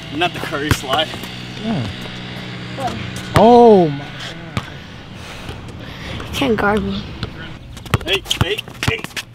Not the curry slide. Yeah. Oh my god. Can't guard me. Hey, hey, hey.